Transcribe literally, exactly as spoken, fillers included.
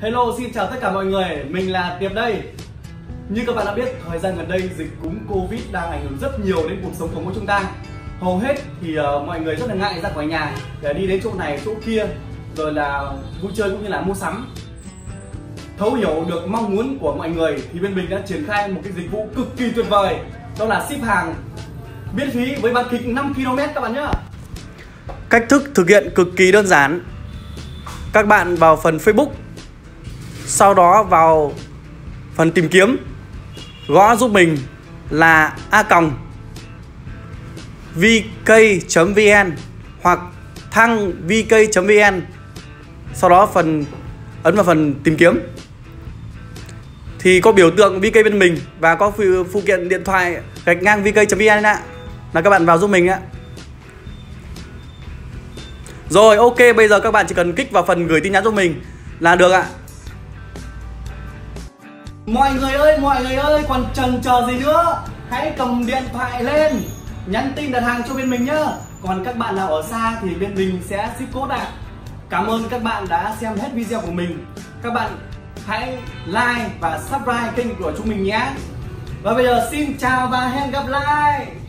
Hello, xin chào tất cả mọi người, mình là Tiệp đây. Như các bạn đã biết, thời gian gần đây dịch cúm Covid đang ảnh hưởng rất nhiều đến cuộc sống của mỗi chúng ta. Hầu hết thì uh, mọi người rất là ngại ra khỏi nhà để đi đến chỗ này, chỗ kia, rồi là vui chơi cũng như là mua sắm. Thấu hiểu được mong muốn của mọi người thì bên mình đã triển khai một cái dịch vụ cực kỳ tuyệt vời, đó là ship hàng miễn phí với bán kính năm ki lô mét các bạn nhé. Cách thức thực hiện cực kỳ đơn giản. Các bạn vào phần Facebook, sau đó vào phần tìm kiếm, gõ giúp mình là a còng vk chấm vn hoặc thăng vk chấm vn, sau đó phần ấn vào phần tìm kiếm thì có biểu tượng vk bên mình và có phụ, phụ kiện điện thoại gạch ngang vk chấm vn ạ, là các bạn vào giúp mình ạ. Rồi, ok, bây giờ các bạn chỉ cần kích vào phần gửi tin nhắn giúp mình là được ạ. Mọi người ơi, mọi người ơi, còn chần chờ gì nữa? Hãy cầm điện thoại lên, nhắn tin đặt hàng cho bên mình nhá. Còn các bạn nào ở xa thì bên mình sẽ ship code ạ. Cảm ơn các bạn đã xem hết video của mình. Các bạn hãy like và subscribe kênh của chúng mình nhé. Và bây giờ xin chào và hẹn gặp lại.